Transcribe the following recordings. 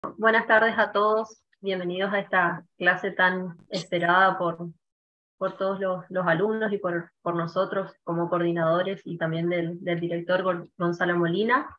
Buenas tardes a todos, bienvenidos a esta clase tan esperada por todos los alumnos y por nosotros como coordinadores y también del director Gonzalo Molina.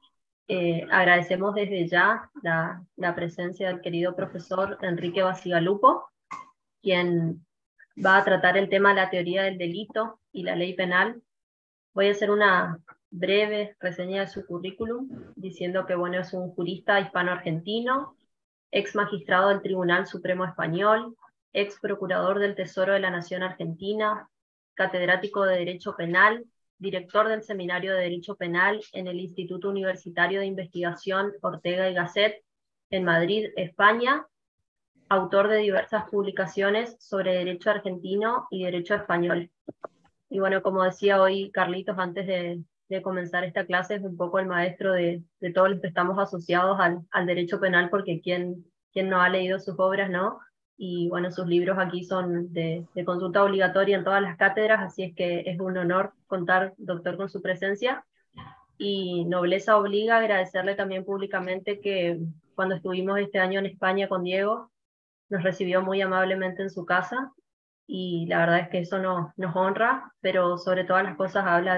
Agradecemos desde ya la presencia del querido profesor Enrique Bacigalupo, quien va a tratar el tema de la teoría del delito y la ley penal. Voy a hacer una breve reseña de su currículum, diciendo que bueno, es un jurista hispano-argentino, ex magistrado del Tribunal Supremo Español, ex procurador del Tesoro de la Nación Argentina, catedrático de Derecho Penal, director del Seminario de Derecho Penal en el Instituto Universitario de Investigación Ortega y Gasset en Madrid, España, autor de diversas publicaciones sobre derecho argentino y derecho español. Y bueno, como decía hoy Carlitos antes de comenzar esta clase, es un poco el maestro de todos los que estamos asociados al derecho penal, porque quien no ha leído sus obras, ¿no? Y bueno, sus libros aquí son de consulta obligatoria en todas las cátedras, así es que es un honor contar, doctor, con su presencia. Y nobleza obliga a agradecerle también públicamente que cuando estuvimos este año en España con Diego, nos recibió muy amablemente en su casa, y la verdad es que eso nos honra, pero sobre todas las cosas habla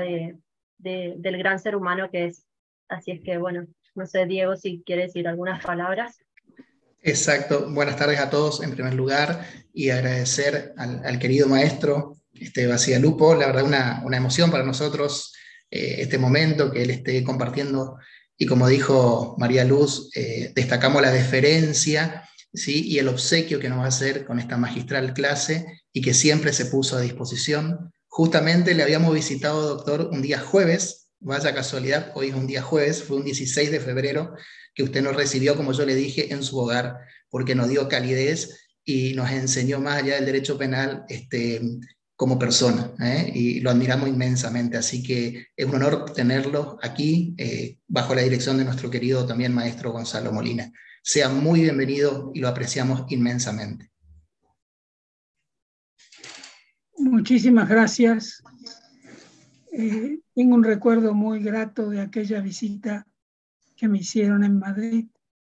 del gran ser humano que es. Así es que bueno, no sé, Diego, si quiere decir algunas palabras. Exacto. Buenas tardes a todos en primer lugar y agradecer al querido maestro Bacigalupo. La verdad, una emoción para nosotros este momento que él esté compartiendo, y como dijo María Luz, destacamos la deferencia, ¿sí? Y el obsequio que nos va a hacer con esta magistral clase y que siempre se puso a disposición. Justamente le habíamos visitado, doctor, un día jueves, vaya casualidad, hoy es un día jueves, fue un 16 de febrero, que usted nos recibió, como yo le dije, en su hogar, porque nos dio calidez y nos enseñó más allá del derecho penal como persona, y lo admiramos inmensamente. Así que es un honor tenerlo aquí, bajo la dirección de nuestro querido también maestro Gonzalo Molina. Sea muy bienvenido y lo apreciamos inmensamente. Muchísimas gracias. Tengo un recuerdo muy grato de aquella visita que me hicieron en Madrid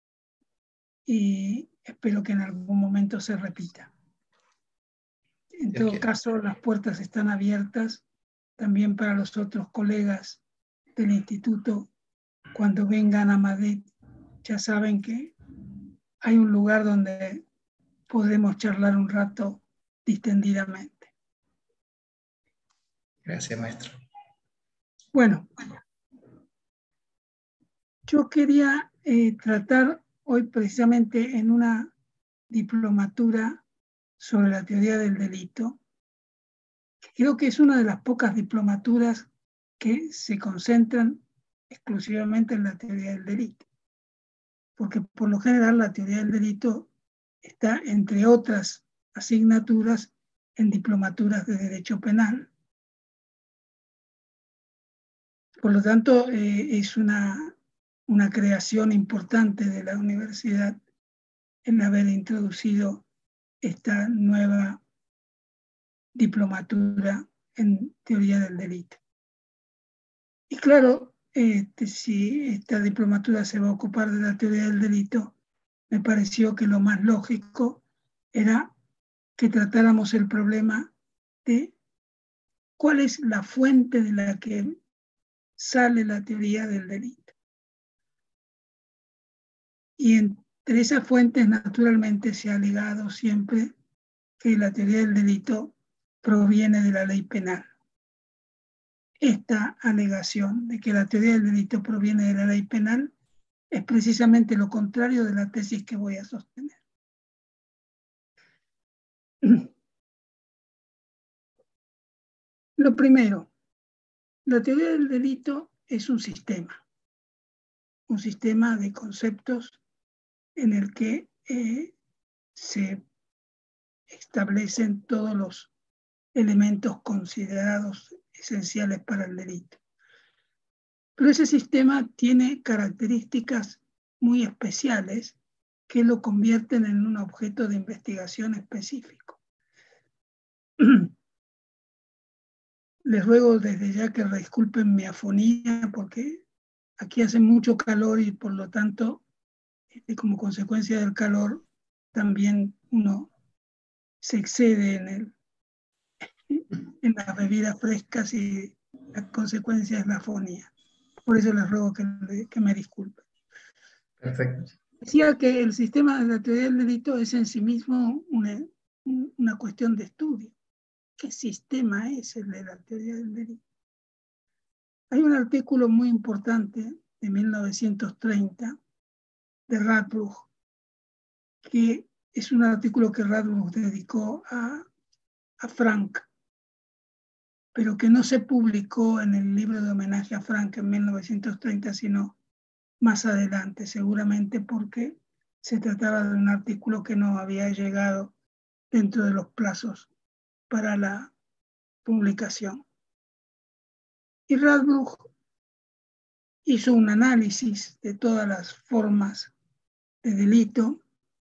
y espero que en algún momento se repita. En todo caso, las puertas están abiertas también para los otros colegas del instituto. Cuando vengan a Madrid, ya saben que hay un lugar donde podemos charlar un rato distendidamente. Gracias, maestro. Bueno, yo quería tratar hoy precisamente en una diplomatura sobre la teoría del delito. Creo que es una de las pocas diplomaturas que se concentran exclusivamente en la teoría del delito, porque por lo general la teoría del delito está, entre otras asignaturas, en diplomaturas de derecho penal. Por lo tanto, es una creación importante de la universidad en haber introducido esta nueva diplomatura en teoría del delito. Y claro, si esta diplomatura se va a ocupar de la teoría del delito, me pareció que lo más lógico era que tratáramos el problema de cuál es la fuente de la que sale la teoría del delito. Y entre esas fuentes, naturalmente, se ha alegado siempre que la teoría del delito proviene de la ley penal. Esta alegación de que la teoría del delito proviene de la ley penal es precisamente lo contrario de la tesis que voy a sostener. Lo primero, la teoría del delito es un sistema de conceptos en el que se establecen todos los elementos considerados esenciales para el delito. Pero ese sistema tiene características muy especiales que lo convierten en un objeto de investigación específico. Les ruego desde ya que disculpen mi afonía porque aquí hace mucho calor y por lo tanto como consecuencia del calor, también uno se excede en las bebidas frescas y la consecuencia es la afonía. Por eso les ruego que me disculpen. Perfecto. Decía que el sistema de la teoría del delito es en sí mismo una cuestión de estudio. ¿Qué sistema es el de la teoría del delito? Hay un artículo muy importante de 1930 de Radbruch, que es un artículo que Radbruch dedicó a Frank, pero que no se publicó en el libro de homenaje a Frank en 1930, sino más adelante, seguramente porque se trataba de un artículo que no había llegado dentro de los plazos para la publicación. Y Radbruch hizo un análisis de todas las formas de delito,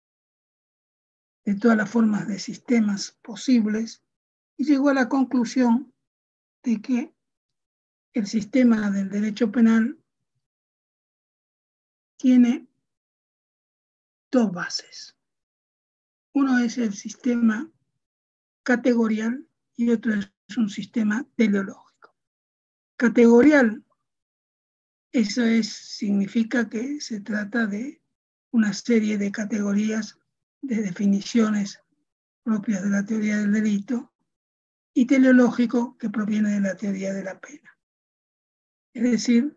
de todas las formas de sistemas posibles, y llegó a la conclusión de que el sistema del derecho penal tiene dos bases. Uno es el sistema categorial y otro es un sistema teleológico. Categorial, eso significa que se trata de una serie de categorías de definiciones propias de la teoría del delito, y teleológico, que proviene de la teoría de la pena. Es decir,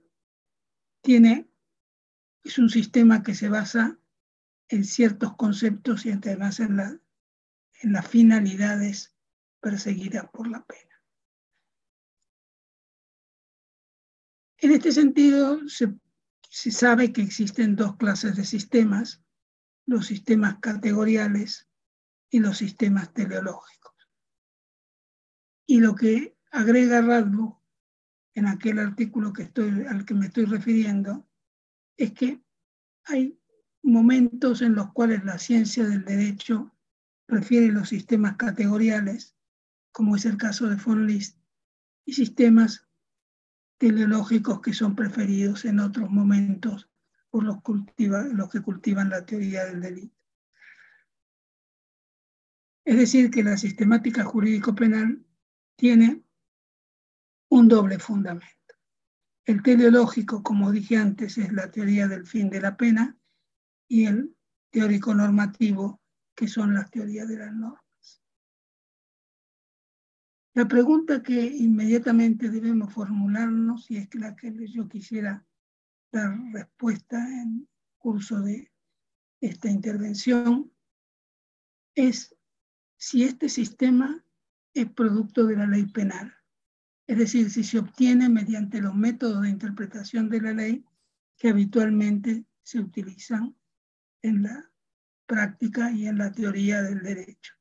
es un sistema que se basa en ciertos conceptos y además en las finalidades perseguidas por la pena. En este sentido, se sabe que existen dos clases de sistemas, los sistemas categoriales y los sistemas teleológicos. Y lo que agrega Radbruch en aquel artículo al que me estoy refiriendo es que hay momentos en los cuales la ciencia del derecho prefiere los sistemas categoriales, como es el caso de von List, y sistemas teleológicos que son preferidos en otros momentos por los que cultivan la teoría del delito. Es decir, que la sistemática jurídico-penal tiene un doble fundamento. El teleológico, como dije antes, es la teoría del fin de la pena, y el teórico normativo, que son las teorías de las normas. La pregunta que inmediatamente debemos formularnos, y es la que yo quisiera dar respuesta en curso de esta intervención, es si este sistema es producto de la ley penal. Es decir, si se obtiene mediante los métodos de interpretación de la ley que habitualmente se utilizan en la práctica y en la teoría del derecho.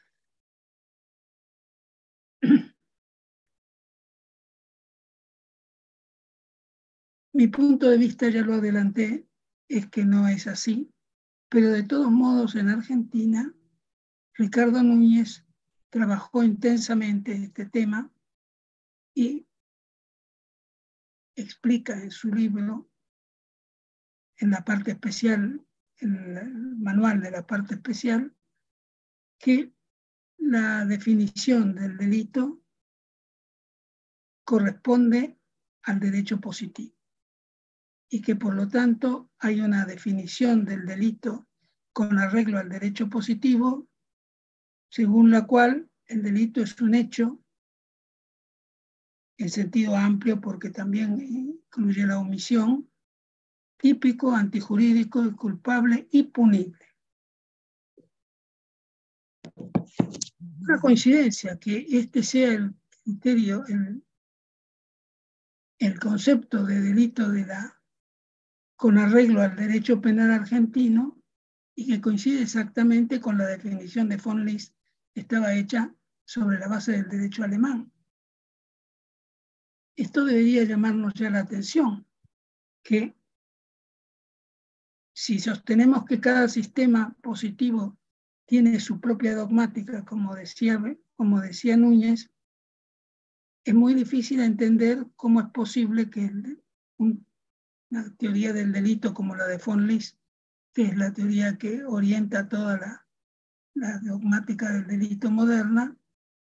Mi punto de vista, ya lo adelanté, es que no es así, pero de todos modos en Argentina, Ricardo Núñez trabajó intensamente este tema y explica en su libro, en la parte especial, en el manual de la parte especial, que la definición del delito corresponde al derecho positivo y que por lo tanto hay una definición del delito con arreglo al derecho positivo, según la cual el delito es un hecho en sentido amplio, porque también incluye la omisión, típico, antijurídico, culpable y punible. Una coincidencia que este sea el criterio, el concepto de delito con arreglo al derecho penal argentino, y que coincide exactamente con la definición de von List, que estaba hecha sobre la base del derecho alemán. Esto debería llamarnos ya la atención, que si sostenemos que cada sistema positivo tiene su propia dogmática, como decía Núñez, es muy difícil entender cómo es posible que una teoría del delito como la de von List que es la teoría que orienta toda la dogmática del delito moderna,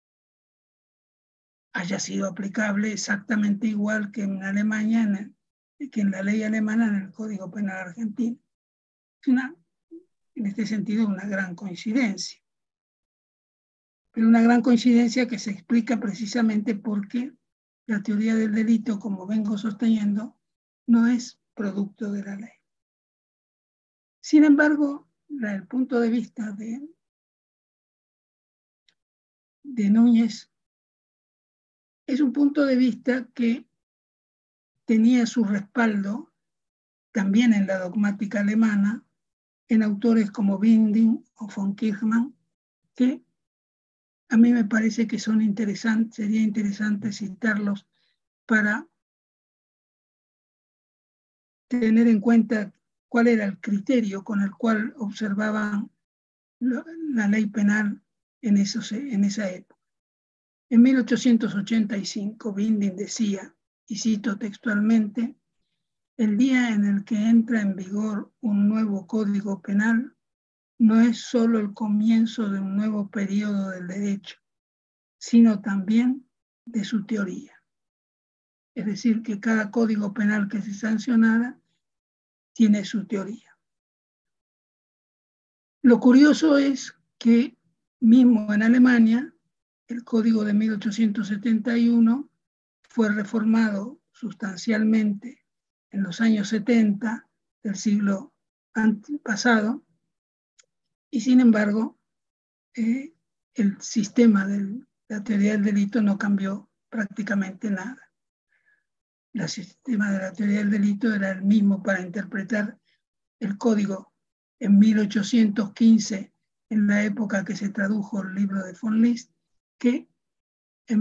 haya sido aplicable exactamente igual que en Alemania, que en la ley alemana, en el Código Penal argentino. Es en este sentido, una gran coincidencia. Pero una gran coincidencia que se explica precisamente porque la teoría del delito, como vengo sosteniendo, no es producto de la ley. Sin embargo, el punto de vista de Núñez es un punto de vista que tenía su respaldo también en la dogmática alemana, en autores como Winding o von Kirchmann, que a mí me parece que son interesantes, sería interesante citarlos para tener en cuenta cuál era el criterio con el cual observaban la ley penal en esa época. En 1885, Winding decía, y cito textualmente, el día en el que entra en vigor un nuevo código penal no es solo el comienzo de un nuevo periodo del derecho, sino también de su teoría. Es decir, que cada código penal que se sancionara tiene su teoría. Lo curioso es que mismo en Alemania, el Código de 1871 fue reformado sustancialmente en los años 70 del siglo pasado, y sin embargo, el sistema de la teoría del delito no cambió prácticamente nada. El sistema de la teoría del delito era el mismo para interpretar el código en 1815, en la época que se tradujo el libro de von List, que en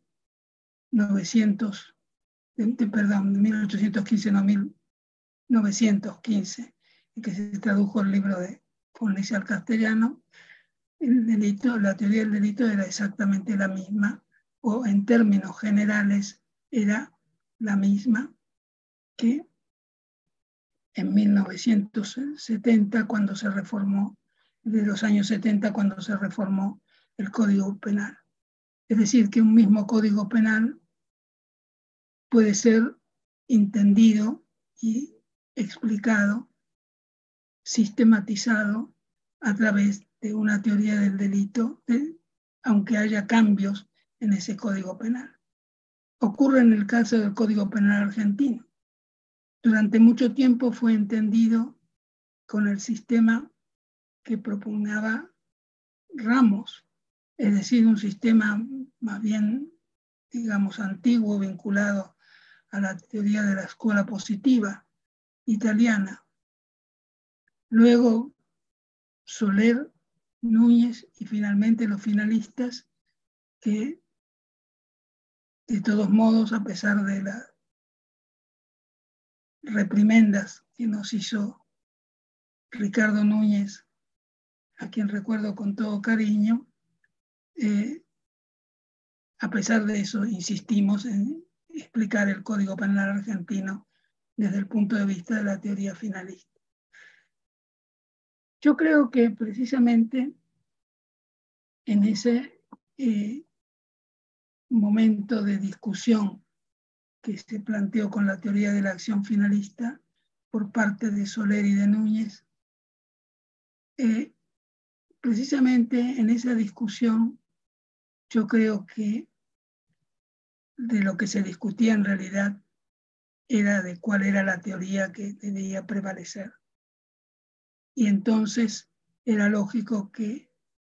1815, no, 1915, en que se tradujo el libro de von List al castellano. El delito, la teoría del delito era exactamente la misma, o en términos generales era la misma que en 1970, cuando se reformó, de los años 70, cuando se reformó el Código Penal. Es decir, que un mismo Código Penal puede ser entendido y explicado, sistematizado a través de una teoría del delito, aunque haya cambios en ese Código Penal. Ocurre en el caso del Código Penal argentino. Durante mucho tiempo fue entendido con el sistema que propugnaba Ramos, es decir, un sistema más bien, digamos, antiguo, vinculado a la teoría de la escuela positiva italiana. Luego, Soler, Núñez y finalmente los finalistas, que de todos modos, a pesar de las reprimendas que nos hizo Ricardo Núñez, a quien recuerdo con todo cariño, a pesar de eso insistimos en explicar el Código Penal argentino desde el punto de vista de la teoría finalista. Yo creo que precisamente en ese momento de discusión que se planteó con la teoría de la acción finalista por parte de Soler y de Núñez, precisamente en esa discusión yo creo que de lo que se discutía en realidad era de cuál era la teoría que debía prevalecer. Y entonces era lógico que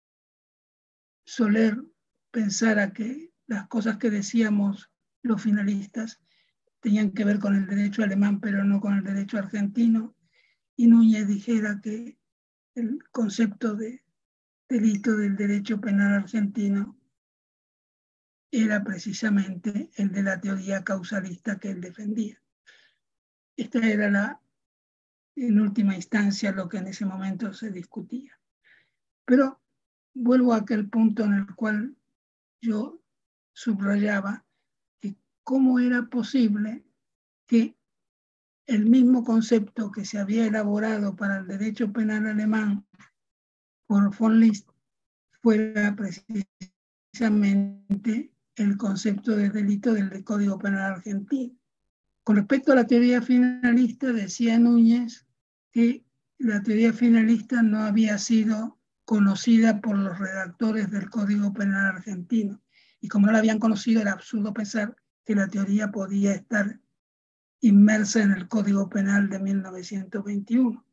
Soler pensara que las cosas que decíamos los finalistas tenían que ver con el derecho alemán, pero no con el derecho argentino, y Núñez dijera que el concepto de delito del derecho penal argentino era precisamente el de la teoría causalista que él defendía. Esta era en última instancia lo que en ese momento se discutía. Pero vuelvo a aquel punto en el cual yo subrayaba que cómo era posible que el mismo concepto que se había elaborado para el derecho penal alemán por von List fuera precisamente el concepto de delito del Código Penal argentino. Con respecto a la teoría finalista, decía Núñez que la teoría finalista no había sido conocida por los redactores del Código Penal argentino. Y como no la habían conocido, era absurdo pensar que la teoría podía estar inmersa en el Código Penal de 1921.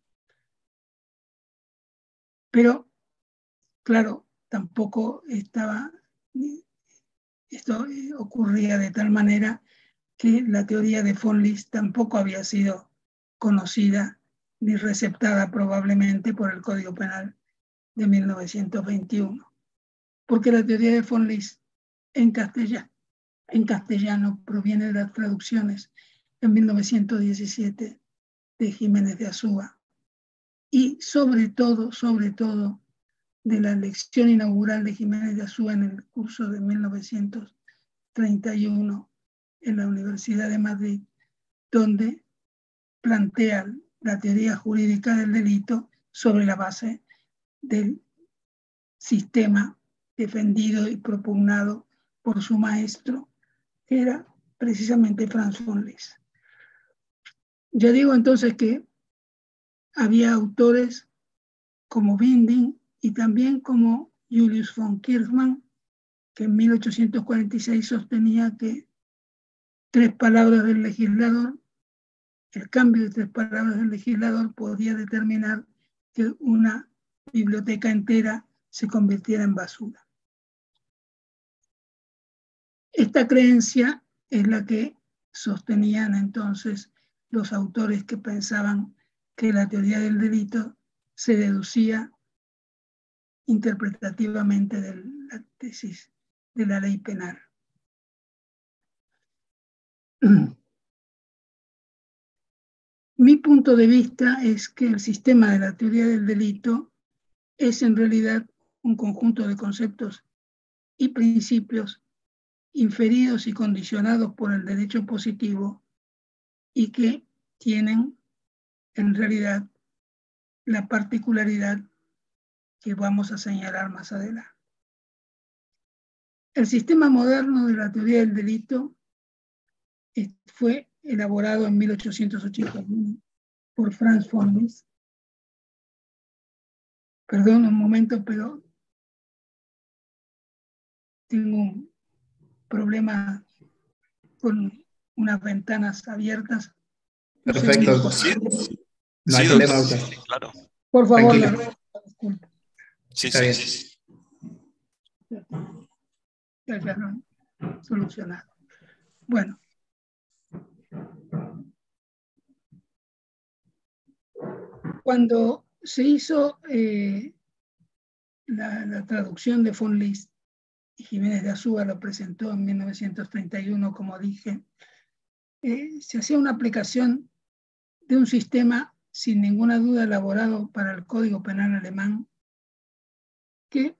Pero, claro, tampoco esto ocurría de tal manera que la teoría de von List tampoco había sido conocida ni receptada probablemente por el Código Penal de 1921. Porque la teoría de von List en castellano proviene de las traducciones en 1917 de Jiménez de Azúa y sobre todo de la lección inaugural de Jiménez de Azúa en el curso de 1931 en la Universidad de Madrid, donde plantea la teoría jurídica del delito sobre la base del sistema defendido y propugnado por su maestro, que era precisamente Franz von List. Ya digo entonces que había autores como Binding y también como Julius von Kirchmann, que en 1846 sostenía que tres palabras del legislador, el cambio de tres palabras del legislador podía determinar que una biblioteca entera se convirtiera en basura. Esta creencia es la que sostenían entonces los autores que pensaban que la teoría del delito se deducía interpretativamente de la tesis de la ley penal. Mi punto de vista es que el sistema de la teoría del delito es en realidad un conjunto de conceptos y principios inferidos y condicionados por el derecho positivo y que tienen en realidad la particularidad que vamos a señalar más adelante. El sistema moderno de la teoría del delito fue elaborado en 1881 por Franz von List. Perdón un momento, pero tengo un problema con unas ventanas abiertas. Perfecto. No hay problema, doctor. Sí, claro. Por favor, disculpe. Sí, está bien. Ya no solucionado. Bueno. Cuando se hizo la traducción de von List, y Jiménez de Azúa lo presentó en 1931, como dije, se hacía una aplicación de un sistema sin ninguna duda elaborado para el Código Penal alemán, que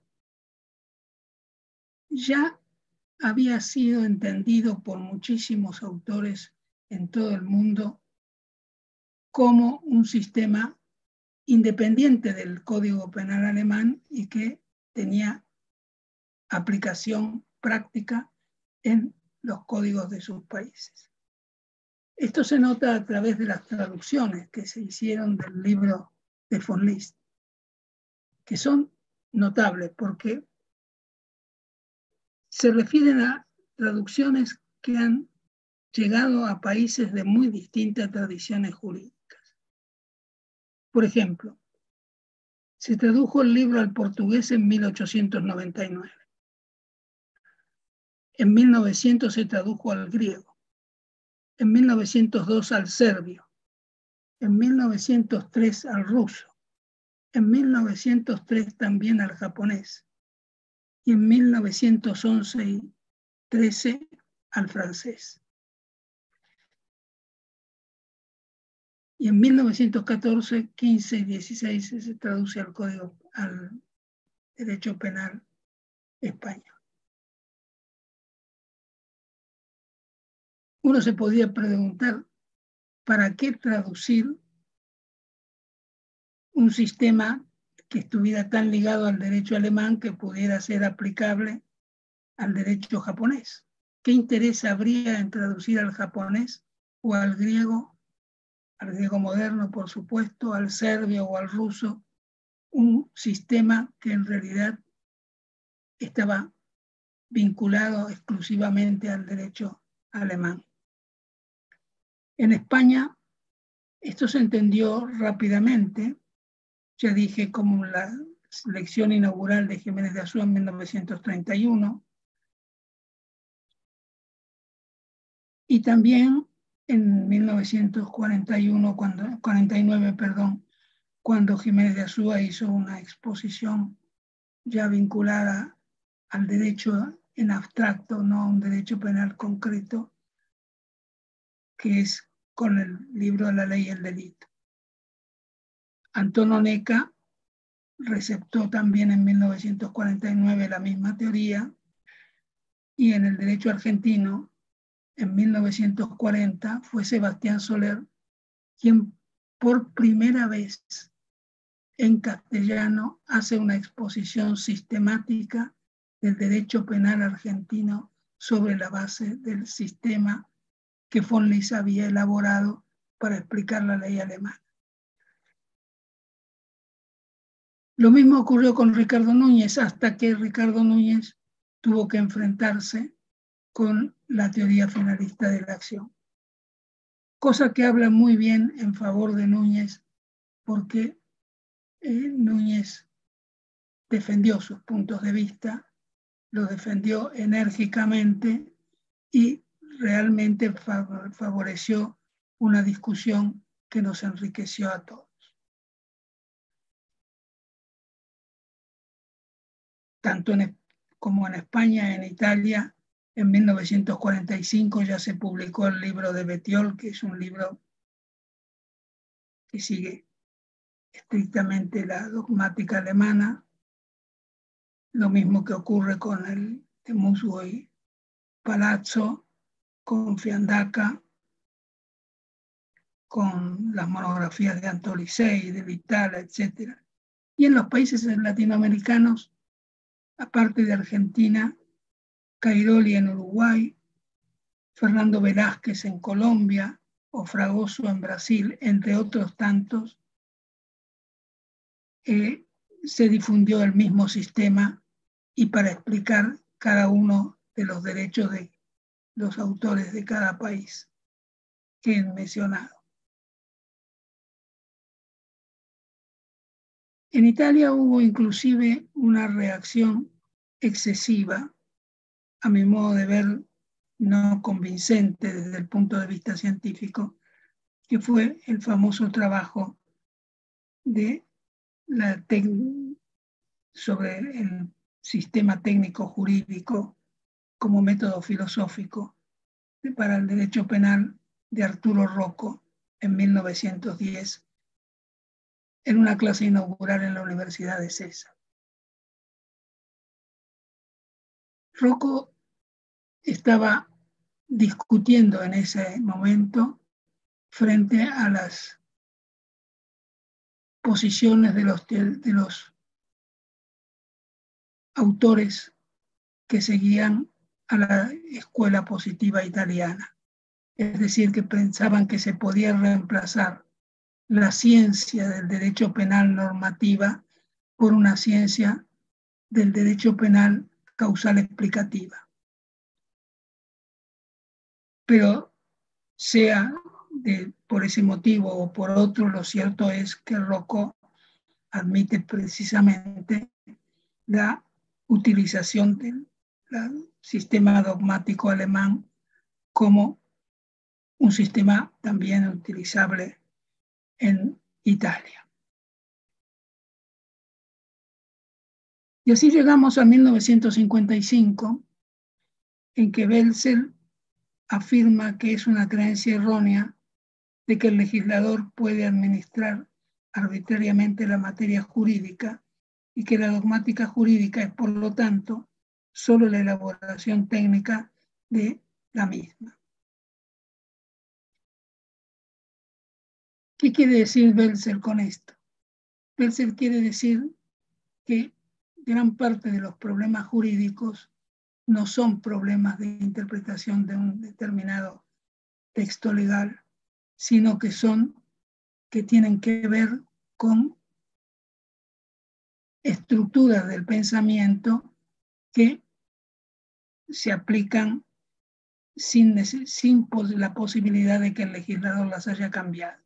ya había sido entendido por muchísimos autores en todo el mundo como un sistema independiente del Código Penal alemán y que tenía aplicación práctica en los códigos de sus países. Esto se nota a través de las traducciones que se hicieron del libro de von List, que son notables porque se refieren a traducciones que han llegado a países de muy distintas tradiciones jurídicas. Por ejemplo, se tradujo el libro al portugués en 1899. En 1900 se tradujo al griego. En 1902 al serbio. En 1903 al ruso. En 1903 también al japonés. Y en 1911 y 13 al francés. Y en 1914, 15 y 16 se traduce al código, al derecho penal español. Uno se podría preguntar ¿para qué traducir un sistema que estuviera tan ligado al derecho alemán que pudiera ser aplicable al derecho japonés? ¿Qué interés habría en traducir al japonés o al griego moderno, por supuesto, al serbio o al ruso, un sistema que en realidad estaba vinculado exclusivamente al derecho alemán? En España esto se entendió rápidamente, ya dije, como la lección inaugural de Jiménez de Azúa en 1931, y también en 1949, cuando Jiménez de Azúa hizo una exposición ya vinculada al derecho en abstracto, no a un derecho penal concreto, que es con el libro La Ley y el Delito. Antón Oneca receptó también en 1949 la misma teoría, y en el derecho argentino, en 1940, fue Sebastián Soler quien por primera vez en castellano hace una exposición sistemática del derecho penal argentino sobre la base del sistema que von Lis había elaborado para explicar la ley alemana. Lo mismo ocurrió con Ricardo Núñez, hasta que Ricardo Núñez tuvo que enfrentarse con la teoría finalista de la acción. Cosa que habla muy bien en favor de Núñez, porque Núñez defendió sus puntos de vista, lo defendió enérgicamente y realmente favoreció una discusión que nos enriqueció a todos. Tanto como en España, en Italia, en 1945 ya se publicó el libro de Bettiol, que es un libro que sigue estrictamente la dogmática alemana. Lo mismo que ocurre con el de Musgo y Palazzo, con Fiandaca, con las monografías de Antolicei, de Vitala, etc. Y en los países latinoamericanos, aparte de Argentina, Cairoli en Uruguay, Fernando Velázquez en Colombia o Fragoso en Brasil, entre otros tantos, se difundió el mismo sistema, y para explicar cada uno de los derechos de los autores de cada país que he mencionado. En Italia hubo inclusive una reacción excesiva, a mi modo de ver, no convincente desde el punto de vista científico, que fue el famoso trabajo de sobre el sistema técnico jurídico como método filosófico para el derecho penal de Arturo Rocco en 1910, en una clase inaugural en la Universidad de César. Rocco estaba discutiendo en ese momento frente a las posiciones de los autores que seguían a la escuela positiva italiana. Es decir, que pensaban que se podía reemplazar la ciencia del derecho penal normativa por una ciencia del derecho penal causal explicativa. Pero sea por ese motivo o por otro, lo cierto es que Rocco admite precisamente la utilización del sistema dogmático alemán como un sistema también utilizable en Italia. Y así llegamos a 1955, en que Welser afirma que es una creencia errónea de que el legislador puede administrar arbitrariamente la materia jurídica y que la dogmática jurídica es, por lo tanto, solo la elaboración técnica de la misma. ¿Qué quiere decir Belzer con esto? Belzer quiere decir que gran parte de los problemas jurídicos no son problemas de interpretación de un determinado texto legal, sino que tienen que ver con estructuras del pensamiento que se aplican sin la posibilidad de que el legislador las haya cambiado.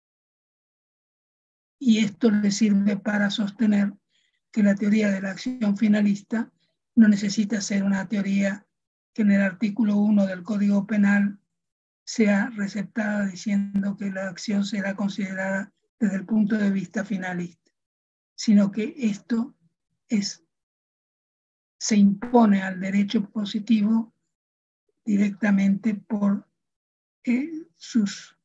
Y esto le sirve para sostener que la teoría de la acción finalista no necesita ser una teoría que en el artículo 1 del Código Penal sea receptada diciendo que la acción será considerada desde el punto de vista finalista, sino que esto se impone al derecho positivo directamente por sus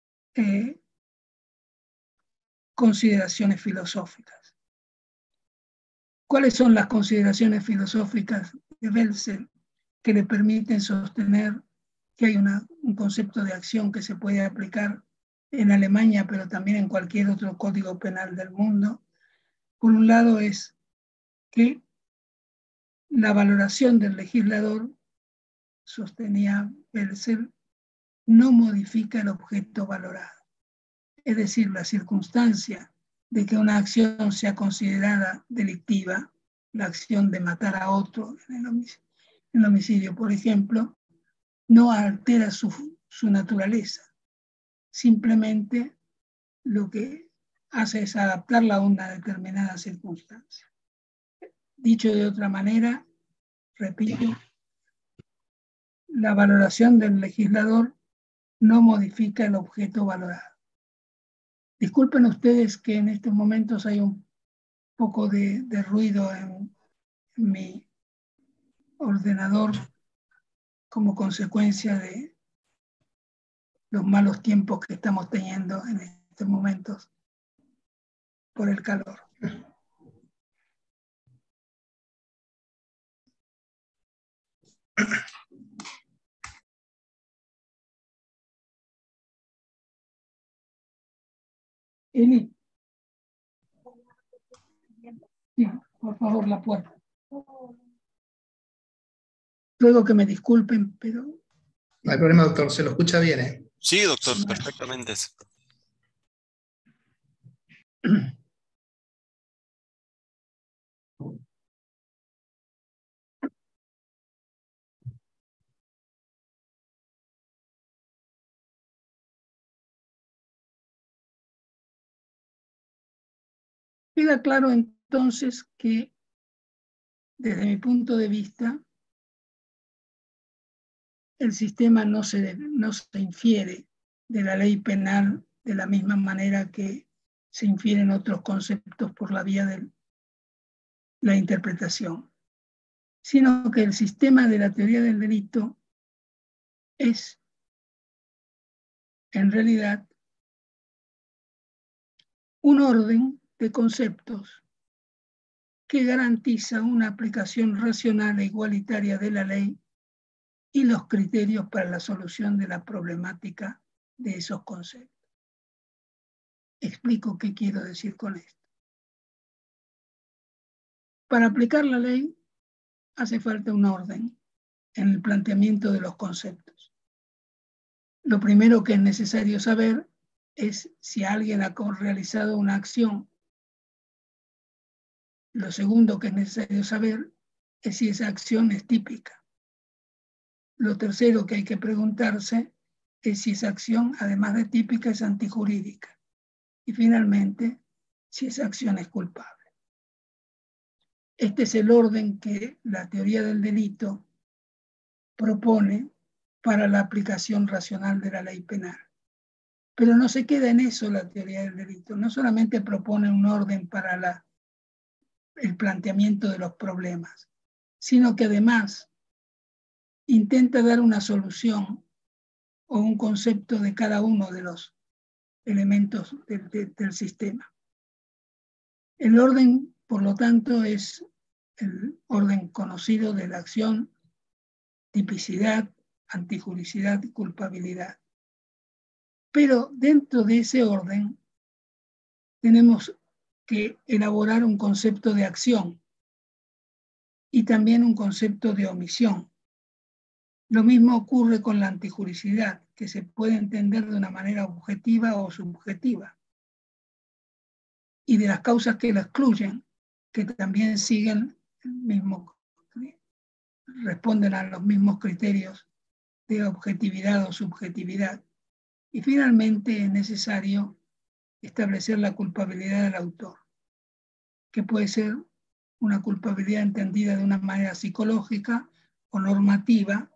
consideraciones filosóficas. ¿Cuáles son las consideraciones filosóficas de Belzer que le permiten sostener que hay un concepto de acción que se puede aplicar en Alemania, pero también en cualquier otro código penal del mundo? Por un lado es que la valoración del legislador, sostenía Belzer, no modifica el objeto valorado. Es decir, la circunstancia de que una acción sea considerada delictiva, la acción de matar a otro en el homicidio, por ejemplo, no altera su naturaleza. Simplemente lo que hace es adaptarla a una determinada circunstancia. Dicho de otra manera, repito, la valoración del legislador no modifica el objeto valorado. Disculpen ustedes que en estos momentos hay un poco de ruido en mi ordenador como consecuencia de los malos tiempos que estamos teniendo en estos momentos por el calor. Eli, sí, por favor, la puerta. Luego que me disculpen, pero... No hay problema, doctor, se lo escucha bien, ¿eh? Sí, doctor, perfectamente. Queda claro entonces que, desde mi punto de vista, el sistema no se infiere de la ley penal de la misma manera que se infieren otros conceptos por la vía de la interpretación, sino que el sistema de la teoría del delito es, en realidad, un orden de conceptos que garantiza una aplicación racional e igualitaria de la ley y los criterios para la solución de la problemática de esos conceptos. Explico qué quiero decir con esto. Para aplicar la ley hace falta un orden en el planteamiento de los conceptos. Lo primero que es necesario saber es si alguien ha realizado una acción. Lo segundo que es necesario saber es si esa acción es típica. Lo tercero que hay que preguntarse es si esa acción, además de típica, es antijurídica. Y finalmente, si esa acción es culpable. Este es el orden que la teoría del delito propone para la aplicación racional de la ley penal. Pero no se queda en eso la teoría del delito. No solamente propone un orden para el planteamiento de los problemas, sino que además intenta dar una solución o un concepto de cada uno de los elementos del sistema. El orden, por lo tanto, es el orden conocido de la acción, tipicidad, antijuricidad y culpabilidad. Pero dentro de ese orden tenemos que elaborar un concepto de acción y también un concepto de omisión. Lo mismo ocurre con la antijuricidad, que se puede entender de una manera objetiva o subjetiva, y de las causas que la excluyen, que también siguen el mismo, responden a los mismos criterios de objetividad o subjetividad. Y finalmente es necesario establecer la culpabilidad del autor, que puede ser una culpabilidad entendida de una manera psicológica o normativa,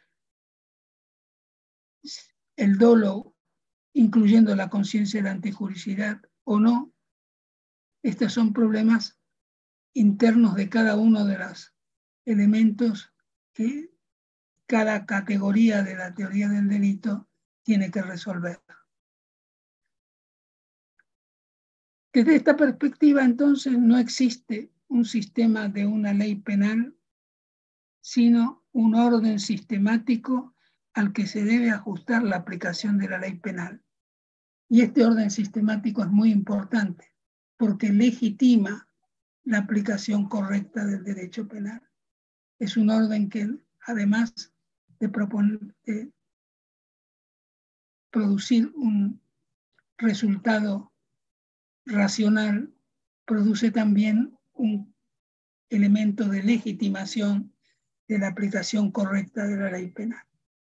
el dolo incluyendo la conciencia de la antijuricidad o no. Estos son problemas internos de cada uno de los elementos que cada categoría de la teoría del delito tiene que resolver. Desde esta perspectiva, entonces, no existe un sistema de una ley penal, sino un orden sistemático al que se debe ajustar la aplicación de la ley penal. Y este orden sistemático es muy importante porque legitima la aplicación correcta del derecho penal. Es un orden que, además de producir un resultado racional, produce también un elemento de legitimación de la aplicación correcta de la ley penal.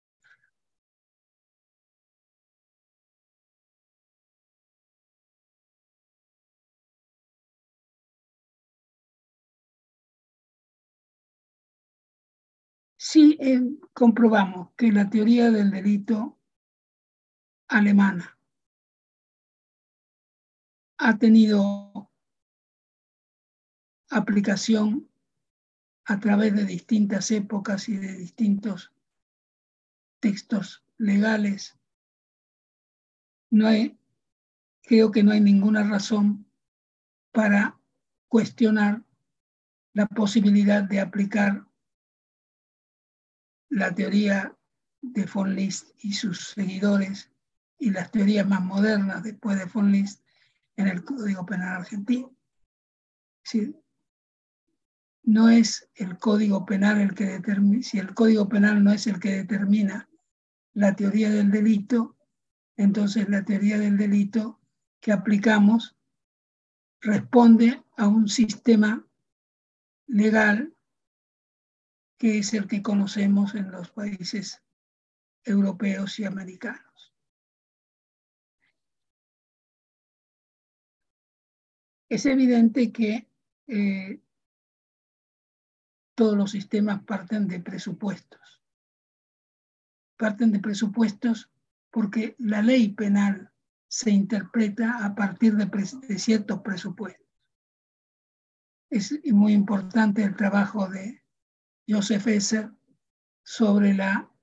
Sí, comprobamos que la teoría del delito alemana ha tenido aplicación a través de distintas épocas y de distintos textos legales. Creo que no hay ninguna razón para cuestionar la posibilidad de aplicar la teoría de von List y sus seguidores y las teorías más modernas después de von List en el Código Penal argentino. Es decir, no es el Código Penal el que determina, si el Código Penal no es el que determina la teoría del delito, entonces la teoría del delito que aplicamos responde a un sistema legal que es el que conocemos en los países europeos y americanos. Es evidente que todos los sistemas parten de presupuestos. Parten de presupuestos porque la ley penal se interpreta a partir de ciertos presupuestos. Es muy importante el trabajo de Joseph Esser sobre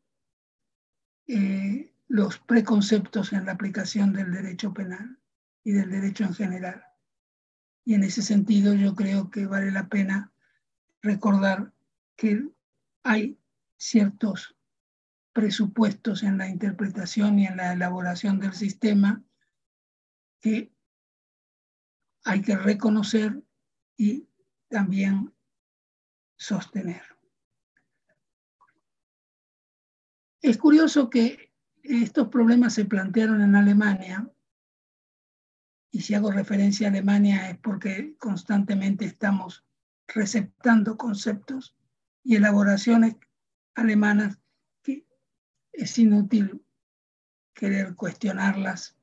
los preconceptos en la aplicación del derecho penal y del derecho en general. Y en ese sentido yo creo que vale la pena recordar que hay ciertos presupuestos en la interpretación y en la elaboración del sistema que hay que reconocer y también sostener. Es curioso que estos problemas se plantearon en Alemania, y si hago referencia a Alemania es porque constantemente estamos receptando conceptos y elaboraciones alemanas que es inútil querer cuestionarlas.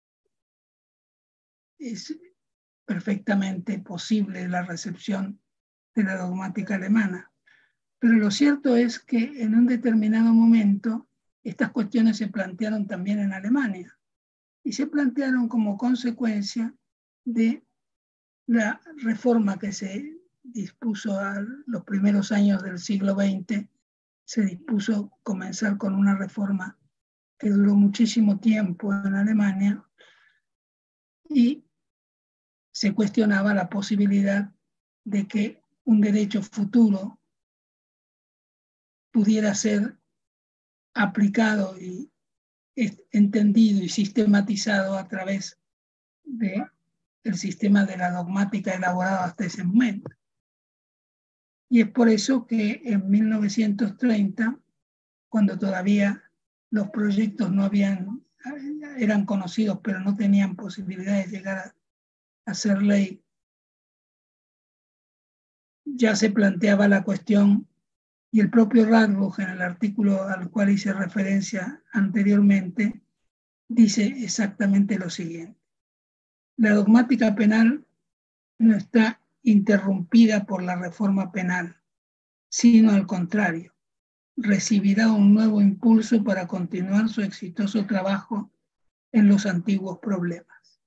Es perfectamente posible la recepción de la dogmática alemana. Pero lo cierto es que en un determinado momento estas cuestiones se plantearon también en Alemania y se plantearon como consecuencia de la reforma que se dispuso a los primeros años del siglo XX. Se dispuso comenzar con una reforma que duró muchísimo tiempo en Alemania y se cuestionaba la posibilidad de que un derecho futuro pudiera ser aplicado y entendido y sistematizado a través del sistema de la dogmática elaborado hasta ese momento. Y es por eso que en 1930, cuando todavía los proyectos eran conocidos, pero no tenían posibilidad de llegar a ser ley, ya se planteaba la cuestión, y el propio Radbruch, en el artículo al cual hice referencia anteriormente, dice exactamente lo siguiente: la dogmática penal no está interrumpida por la reforma penal, sino al contrario, recibirá un nuevo impulso para continuar su exitoso trabajo en los antiguos problemas.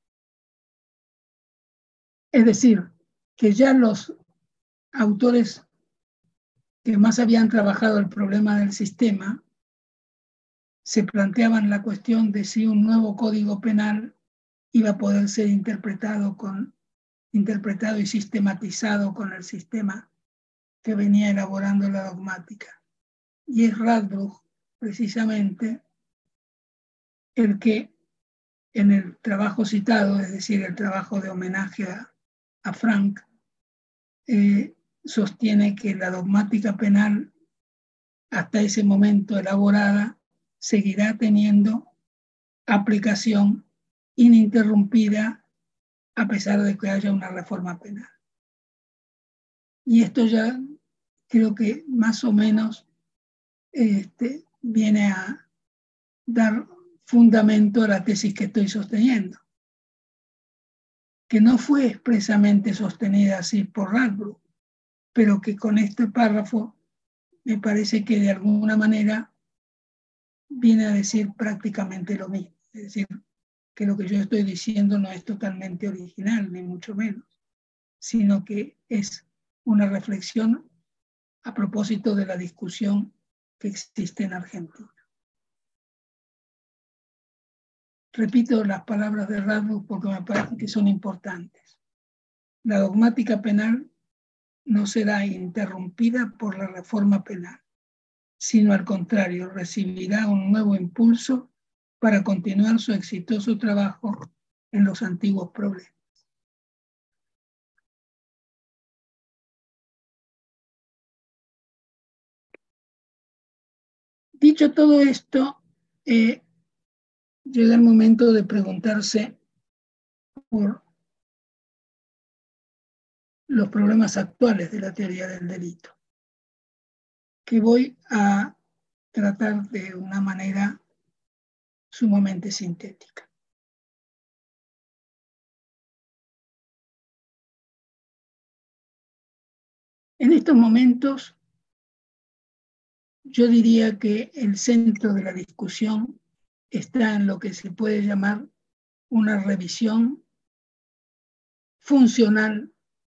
Es decir, que ya los autores que más habían trabajado el problema del sistema se planteaban la cuestión de si un nuevo código penal iba a poder ser interpretado y sistematizado con el sistema que venía elaborando la dogmática. Y es Radbruch, precisamente, el que en el trabajo citado, es decir, el trabajo de homenaje a Frank, sostiene que la dogmática penal, hasta ese momento elaborada, seguirá teniendo aplicación ininterrumpida a pesar de que haya una reforma penal. Y esto ya creo que más o menos viene a dar fundamento a la tesis que estoy sosteniendo, que no fue expresamente sostenida así por Radbruch, pero que con este párrafo me parece que de alguna manera viene a decir prácticamente lo mismo. Es decir, que lo que yo estoy diciendo no es totalmente original, ni mucho menos, sino que es una reflexión a propósito de la discusión que existe en Argentina. Repito las palabras de Radbruch porque me parece que son importantes. La dogmática penal no será interrumpida por la reforma penal, sino al contrario, recibirá un nuevo impulso para continuar su exitoso trabajo en los antiguos problemas. Dicho todo esto, llega el momento de preguntarse por los problemas actuales de la teoría del delito, que voy a tratar de una manera sumamente sintética. En estos momentos, yo diría que el centro de la discusión está en lo que se puede llamar una revisión funcional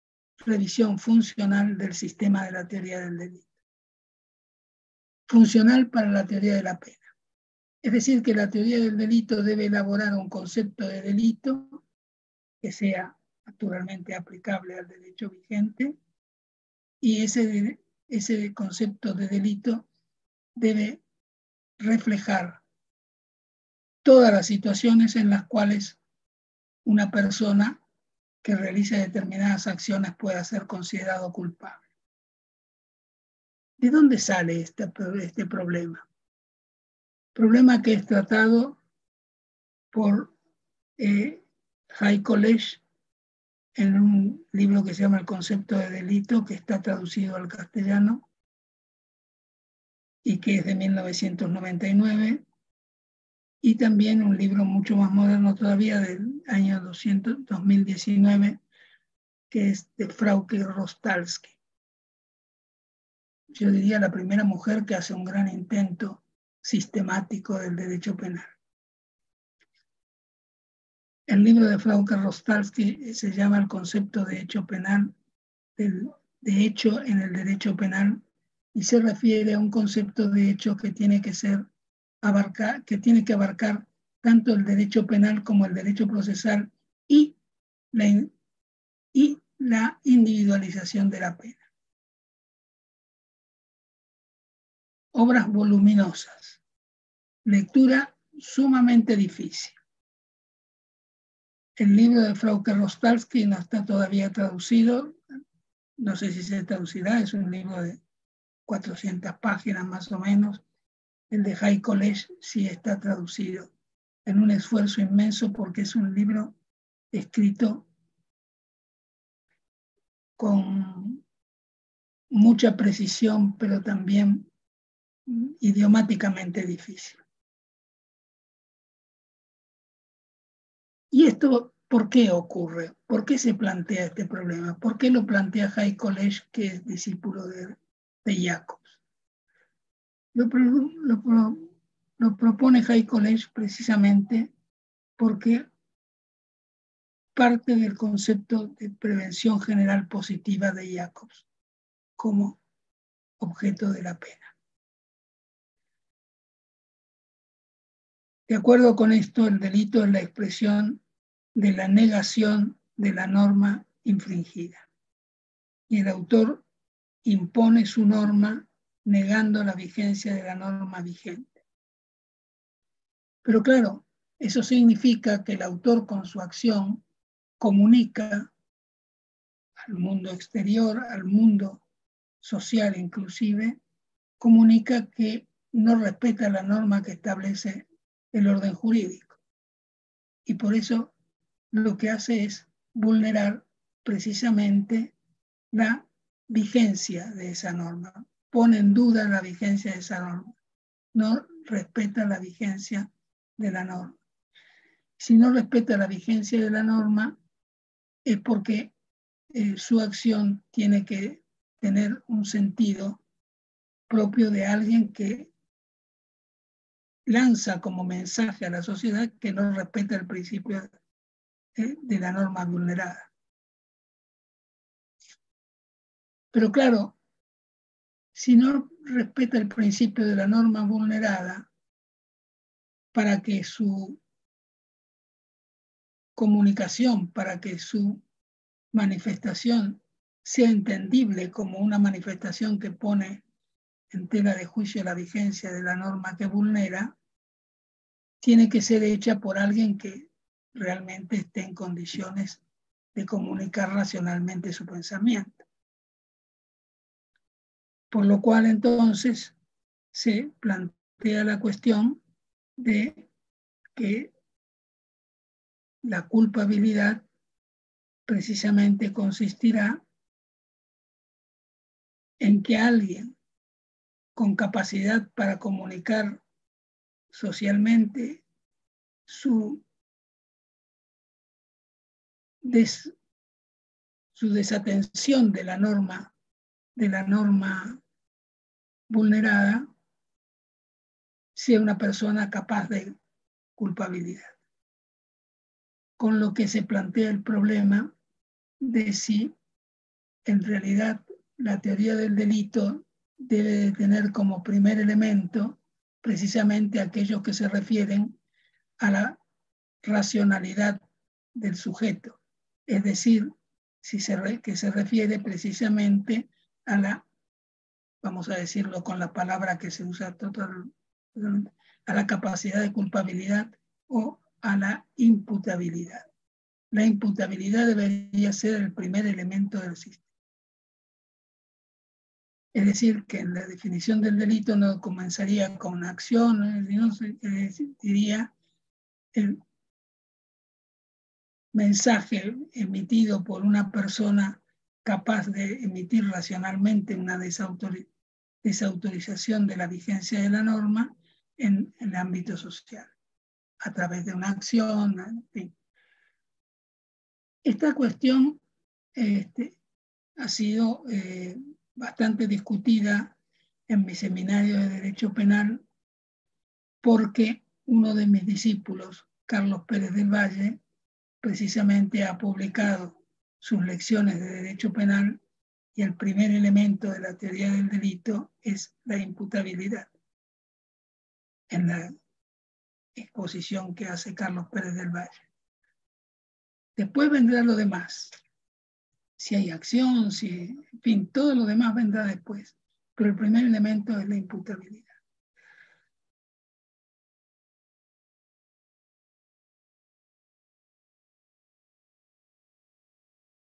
del sistema de la teoría del delito. Funcional para la teoría de la pena. Es decir, que la teoría del delito debe elaborar un concepto de delito que sea naturalmente aplicable al derecho vigente, y ese concepto de delito debe reflejar todas las situaciones en las cuales una persona que realice determinadas acciones pueda ser considerado culpable. ¿De dónde sale este problema? Problema que es tratado por Jay College en un libro que se llama El concepto de delito, que está traducido al castellano y que es de 1999, y también un libro mucho más moderno todavía del año 2019, que es de Frauke Rostalski. Yo diría la primera mujer que hace un gran intento sistemático del derecho penal. El libro de Frauke Rostalski se llama El concepto de hecho penal, de hecho en el derecho penal, y se refiere a un concepto de hecho que tiene que abarcar tanto el derecho penal como el derecho procesal y la individualización de la pena. Obras voluminosas. Lectura sumamente difícil. El libro de Frauke Rostalski no está todavía traducido, no sé si se traducirá, es un libro de 400 páginas más o menos. El de High College sí está traducido, en un esfuerzo inmenso porque es un libro escrito con mucha precisión, pero también idiomáticamente difícil. ¿Y esto por qué ocurre? ¿Por qué se plantea este problema? ¿Por qué lo plantea High College, que es discípulo de Jacobs? Lo propone High College precisamente porque parte del concepto de prevención general positiva de Jacobs como objeto de la pena. De acuerdo con esto, el delito es la expresión de la negación de la norma infringida. Y el autor impone su norma negando la vigencia de la norma vigente. Pero claro, eso significa que el autor con su acción comunica al mundo exterior, al mundo social inclusive, comunica que no respeta la norma que establece el orden jurídico. Y por eso lo que hace es vulnerar precisamente la vigencia de esa norma, pone en duda la vigencia de esa norma, no respeta la vigencia de la norma. Si no respeta la vigencia de la norma, es porque su acción tiene que tener un sentido propio de alguien que lanza como mensaje a la sociedad que no respeta el principio de la norma vulnerada. Pero claro, si no respeta el principio de la norma vulnerada, para que su comunicación, para que su manifestación sea entendible como una manifestación que pone en tela de juicio la vigencia de la norma que vulnera, tiene que ser hecha por alguien que realmente esté en condiciones de comunicar racionalmente su pensamiento. Por lo cual entonces se plantea la cuestión de que la culpabilidad precisamente consistirá en que alguien con capacidad para comunicar socialmente su desatención de la norma vulnerada sea una persona capaz de culpabilidad. Con lo que se plantea el problema de si en realidad la teoría del delito debe de tener como primer elemento precisamente aquellos que se refieren a la racionalidad del sujeto, es decir, que se refiere precisamente a la, vamos a decirlo con la palabra que se usa totalmente, a la capacidad de culpabilidad o a la imputabilidad. La imputabilidad debería ser el primer elemento del sistema. Es decir, que en la definición del delito no comenzaría con una acción, sino se diría el mensaje emitido por una persona capaz de emitir racionalmente una desautorización de la vigencia de la norma en el ámbito social, a través de una acción, en fin. Esta cuestión ha sido bastante discutida en mi seminario de Derecho Penal porque uno de mis discípulos, Carlos Pérez del Valle, precisamente ha publicado sus lecciones de Derecho Penal y el primer elemento de la teoría del delito es la imputabilidad. En la exposición que hace Carlos Pérez del Valle. Después vendrá lo demás. Si hay acción, en fin, todo lo demás vendrá después. Pero el primer elemento es la imputabilidad.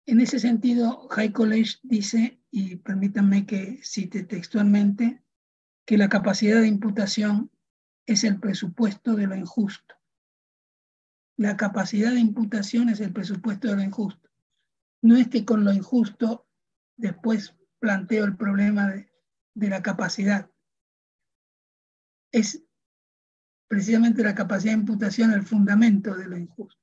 En ese sentido, High College dice, y permítanme que cite textualmente, que la capacidad de imputación es el presupuesto de lo injusto. La capacidad de imputación es el presupuesto de lo injusto. No es que con lo injusto después planteo el problema de la capacidad. Es precisamente la capacidad de imputación el fundamento de lo injusto.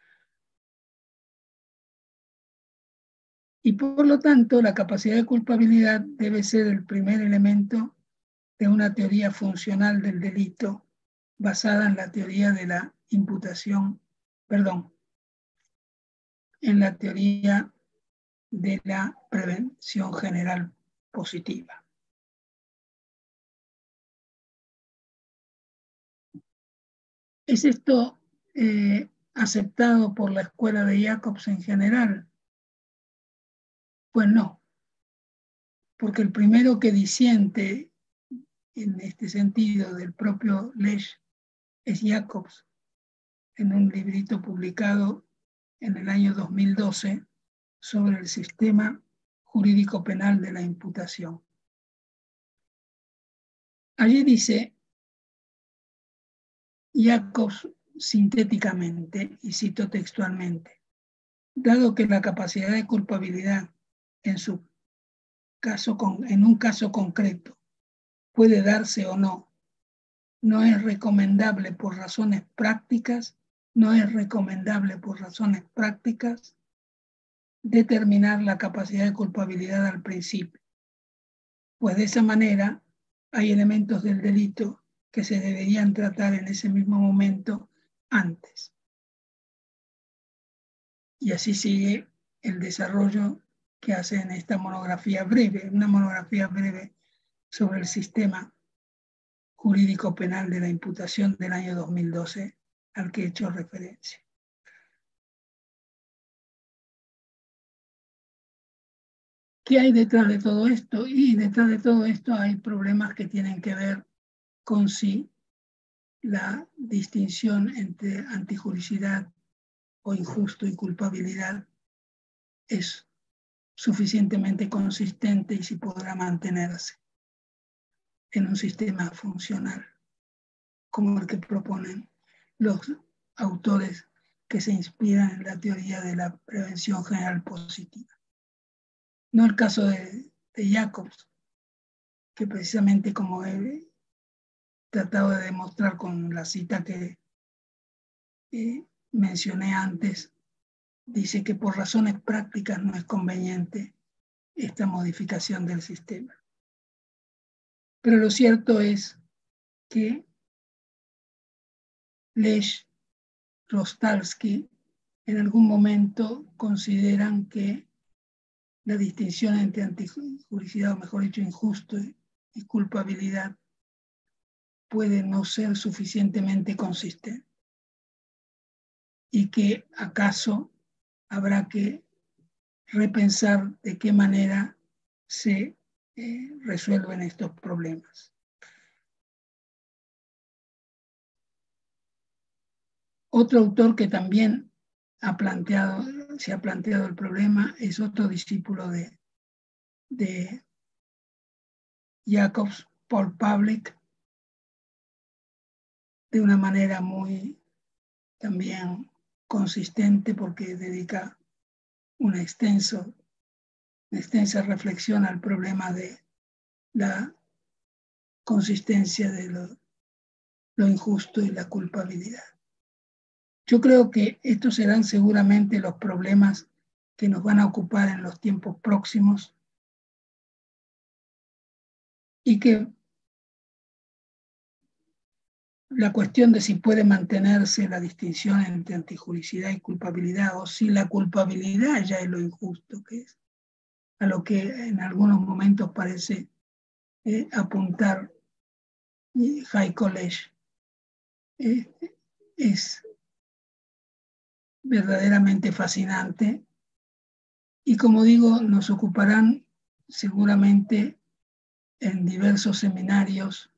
Y por lo tanto, la capacidad de culpabilidad debe ser el primer elemento de una teoría funcional del delito basada en la teoría de la imputación, en la teoría de la prevención general positiva. ¿Es esto aceptado por la escuela de Jacobs en general? Pues no, porque el primero que disiente en este sentido del propio Lesch es Jacobs, en un librito publicado en el año 2012 sobre el sistema jurídico penal de la imputación. Allí dice Jacobs sintéticamente, y cito textualmente, dado que la capacidad de culpabilidad en un caso concreto puede darse o no, no es recomendable por razones prácticas, determinar la capacidad de culpabilidad al principio, pues de esa manera hay elementos del delito que se deberían tratar en ese mismo momento antes. Y así sigue el desarrollo que hace en esta monografía breve, una monografía breve sobre el sistema jurídico penal de la imputación del año 2012 al que he hecho referencia. ¿Qué hay detrás de todo esto? Y detrás de todo esto hay problemas que tienen que ver con si la distinción entre antijuricidad o injusto y culpabilidad es suficientemente consistente y si podrá mantenerse en un sistema funcional como el que proponen los autores que se inspiran en la teoría de la prevención general positiva. No el caso de Jacobs, que precisamente como he tratado de demostrar con la cita que mencioné antes, dice que por razones prácticas no es conveniente esta modificación del sistema. Pero lo cierto es que Lesch, Rostalsky, en algún momento consideran que la distinción entre antijuricidad, o mejor dicho, injusto y culpabilidad puede no ser suficientemente consistente y que acaso habrá que repensar de qué manera se resuelven estos problemas. Otro autor que también se ha planteado el problema es otro discípulo de Jacobs, Paul Pavlik, de una manera muy también consistente porque dedica una extensa reflexión al problema de la consistencia de lo injusto y la culpabilidad. Yo creo que estos serán seguramente los problemas que nos van a ocupar en los tiempos próximos y que la cuestión de si puede mantenerse la distinción entre antijuricidad y culpabilidad o si la culpabilidad ya es lo injusto que es, a lo que en algunos momentos parece apuntar High College, es verdaderamente fascinante y como digo, nos ocuparán seguramente en diversos seminarios,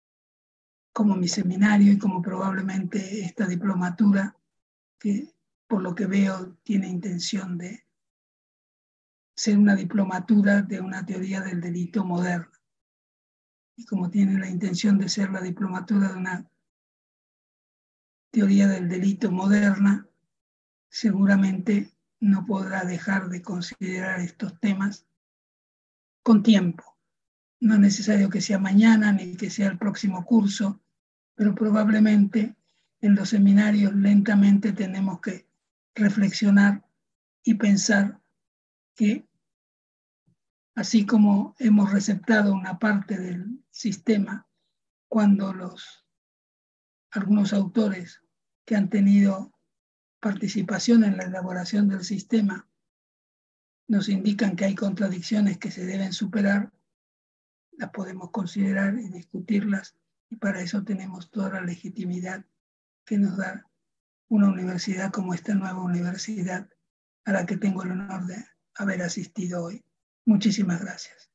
como mi seminario y como probablemente esta diplomatura que por lo que veo, tiene intención de ser una diplomatura de una teoría del delito moderna. Y como tiene la intención de ser la diplomatura de una teoría del delito moderna, seguramente no podrá dejar de considerar estos temas con tiempo. No es necesario que sea mañana ni que sea el próximo curso, pero probablemente en los seminarios lentamente tenemos que reflexionar y pensar que así como hemos receptado una parte del sistema, cuando algunos autores que han tenido participación en la elaboración del sistema nos indican que hay contradicciones que se deben superar, las podemos considerar y discutirlas, y para eso tenemos toda la legitimidad que nos da una universidad como esta nueva universidad a la que tengo el honor de haber asistido hoy. Muchísimas gracias.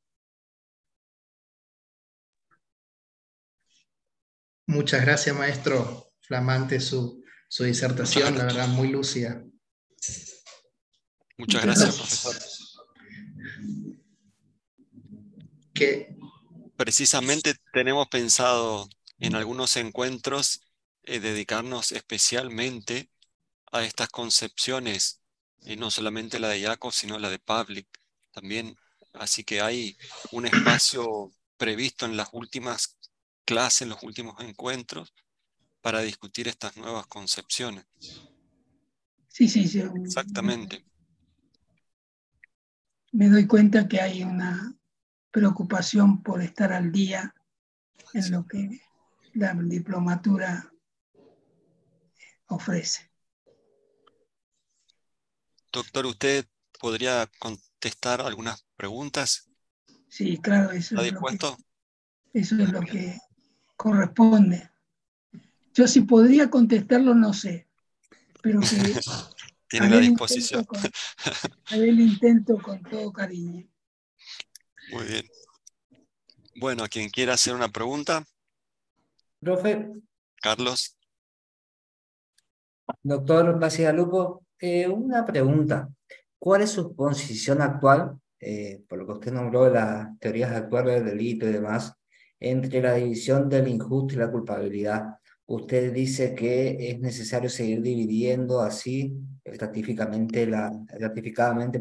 Muchas gracias, maestro. Flamante su disertación, la verdad, muy lúcida. Muchas gracias, profesor. ¿Qué? Precisamente tenemos pensado en algunos encuentros dedicarnos especialmente a estas concepciones, no solamente la de Jacob, sino la de Pavlik también. Así que hay un espacio previsto en las últimas clases, en los últimos encuentros, para discutir estas nuevas concepciones. Sí. Exactamente. Me doy cuenta que hay una preocupación por estar al día en lo que la diplomatura ofrece. Doctor, ¿usted podría contestar algunas preguntas? Sí, claro, ¿Está dispuesto? eso es lo que corresponde. Yo si podría contestarlo no sé, pero que Tiene la haré disposición. el intento con todo cariño. Muy bien. Bueno, a quien quiera hacer una pregunta. Profe, Carlos. doctor Bacigalupo, una pregunta. ¿Cuál es su posición actual, por lo que usted nombró de las teorías actuales del delito y demás, entre la división del injusto y la culpabilidad? Usted dice que es necesario seguir dividiendo así estratificadamente,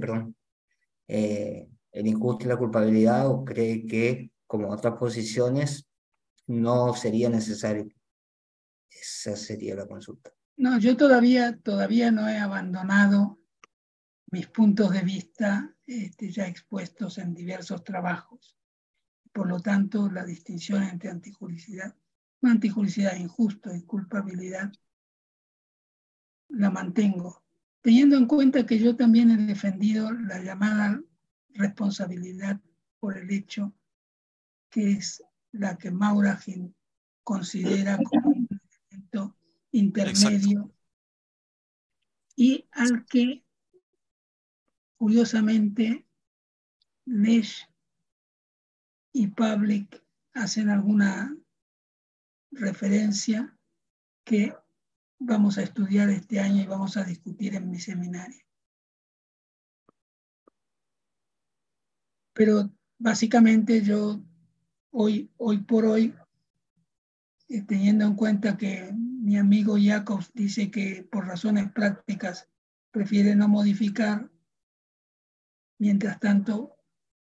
el injusto y la culpabilidad, o cree que, como otras posiciones, no sería necesario. Esa sería la consulta. No, yo todavía no he abandonado mis puntos de vista ya expuestos en diversos trabajos. Por lo tanto, la distinción entre antijuricidad injusto y culpabilidad la mantengo, teniendo en cuenta que yo también he defendido la llamada responsabilidad por el hecho, que es la que Mauragin considera como un elemento intermedio. Exacto. Y al que, curiosamente, Lesch y Pavlik hacen alguna referencia que vamos a estudiar este año y vamos a discutir en mi seminario. Pero básicamente yo hoy por hoy, teniendo en cuenta que mi amigo Jacobs dice que por razones prácticas prefiere no modificar, mientras tanto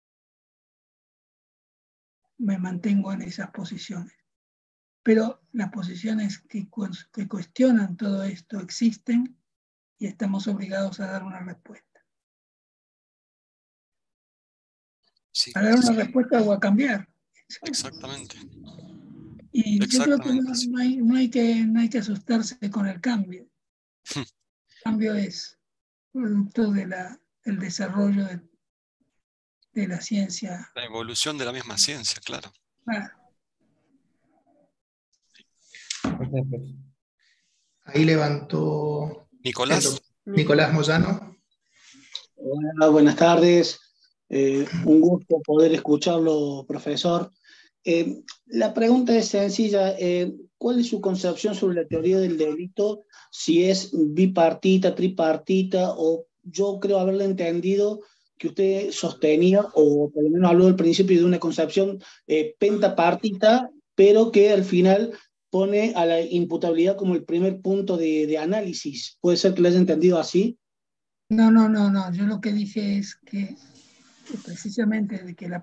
me mantengo en esas posiciones. Pero las posiciones que cuestionan todo esto existen y estamos obligados a dar una respuesta. Sí, a dar una respuesta o a cambiar. Exactamente. Y yo creo que no hay que asustarse con el cambio. El cambio es producto del desarrollo de la ciencia. La evolución de la misma ciencia, claro. Ahí levantó Nicolás. Nicolás Moyano. Hola, buenas tardes. Un gusto poder escucharlo, profesor. La pregunta es sencilla. ¿Cuál es su concepción sobre la teoría del delito? Si es bipartita, tripartita, o yo creo haberle entendido que usted sostenía, o por lo menos habló al principio de una concepción pentapartita, pero que al final pone a la imputabilidad como el primer punto de análisis. ¿Puede ser que lo haya entendido así? No, no, no, no. Yo lo que dije es que precisamente de que la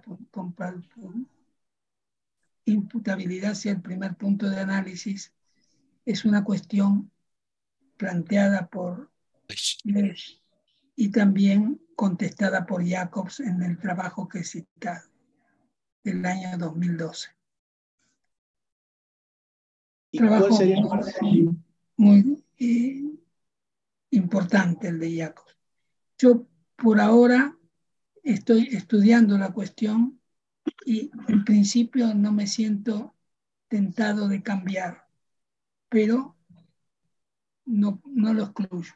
imputabilidad sea el primer punto de análisis es una cuestión planteada por Lesch y también contestada por Jacobs en el trabajo que he citado del año 2012. ¿Y Trabajo cuál sería? muy importante el de Jacobs. Yo por ahora estoy estudiando la cuestión y en principio no me siento tentado de cambiar, pero no lo excluyo.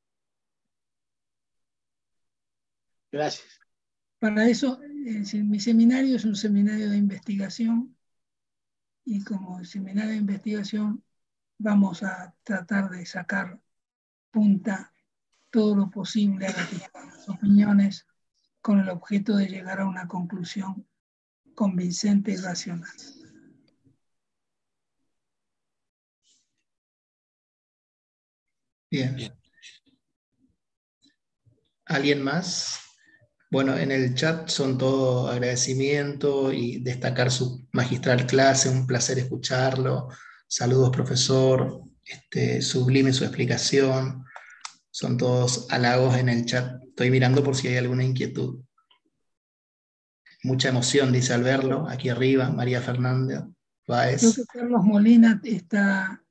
Gracias. Para eso, mi seminario es un seminario de investigación y como seminario de investigación vamos a tratar de sacar punta todo lo posible a las opiniones con el objeto de llegar a una conclusión convincente y racional. Bien. Bien. ¿Alguien más? Bueno, en el chat son todo agradecimiento y destacar su magistral clase, un placer escucharlo. Saludos, profesor. Sublime su explicación. Son todos halagos en el chat. Estoy mirando por si hay alguna inquietud. Mucha emoción, dice al verlo, aquí arriba, María Fernández Báez. Creo que Carlos Molina está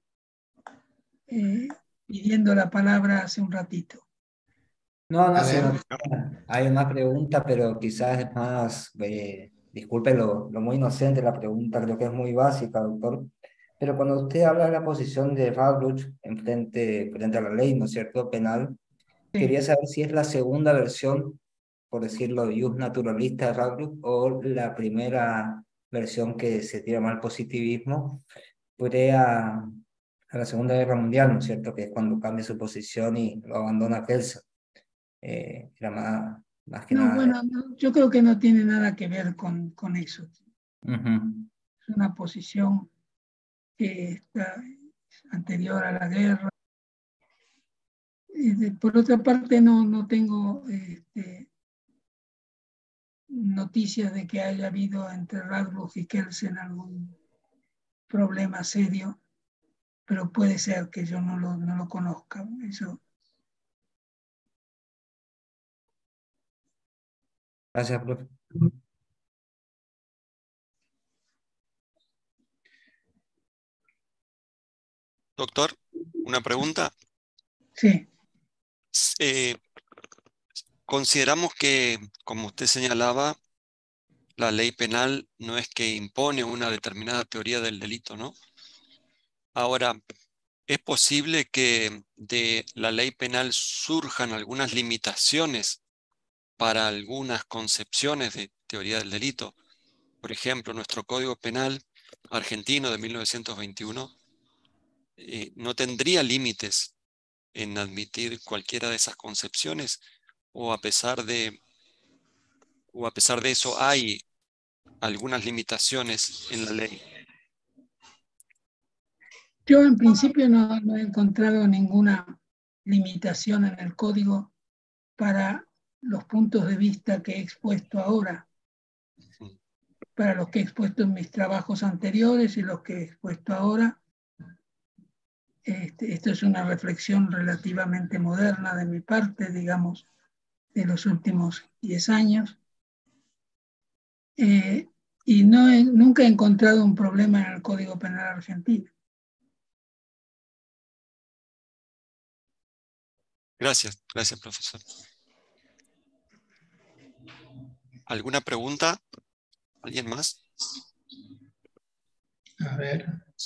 pidiendo la palabra hace un ratito. No, A sino ver. hay una pregunta, pero quizás es más, disculpe lo muy inocente la pregunta, creo que es muy básica, doctor. Pero cuando usted habla de la posición de Radbruch frente a la ley, ¿no es cierto?, penal, quería saber si es la segunda versión, por decirlo, ius naturalista de Radbruch, o la primera versión que se tira más al positivismo, a la Segunda Guerra Mundial, ¿no es cierto?, que es cuando cambia su posición y lo abandona Kelsen. Era más que No, nada. bueno, no, yo creo que no tiene nada que ver con eso. Es una posición que está anterior a la guerra. Por otra parte, no tengo noticias de que haya habido entre Radbruch y Kelsen algún problema serio, pero puede ser que yo no lo conozca. Eso. Gracias, profe. Doctor, una pregunta. Sí. Consideramos que, como usted señalaba, la ley penal no es que impone una determinada teoría del delito, ¿no? Ahora, ¿es posible que de la ley penal surjan algunas limitaciones para algunas concepciones de teoría del delito? Por ejemplo, nuestro Código Penal argentino de 1921 no tendría límites en admitir cualquiera de esas concepciones, o a pesar de eso hay algunas limitaciones en la ley. Yo en principio no he encontrado ninguna limitación en el código para los puntos de vista que he expuesto ahora, para los que he expuesto en mis trabajos anteriores y los que he expuesto ahora. Esto es una reflexión relativamente moderna de mi parte, digamos, de los últimos 10 años. Y nunca he encontrado un problema en el Código Penal argentino. Gracias, profesor. ¿Alguna pregunta? ¿Alguien más? A ver.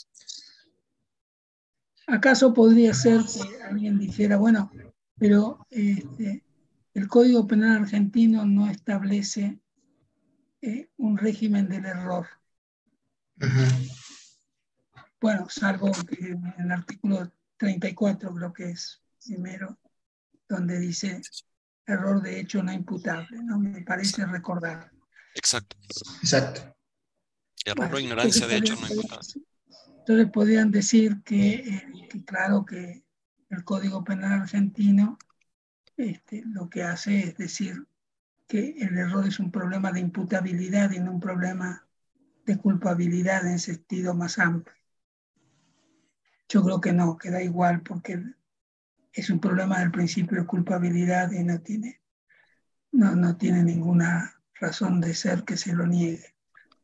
¿Acaso podría ser que alguien dijera, bueno, pero el Código Penal argentino no establece un régimen del error? Bueno, salvo que en el artículo 34, creo que es primero, donde dice error de hecho no imputable, ¿no? Me parece recordar. Exacto. Exacto. Error Bueno, o ignorancia de hecho no imputable. Entonces podrían decir que claro que el Código Penal argentino lo que hace es decir que el error es un problema de imputabilidad y no un problema de culpabilidad en sentido más amplio. Yo creo que no, que da igual porque es un problema del principio de culpabilidad y no tiene ninguna razón de ser que se lo niegue.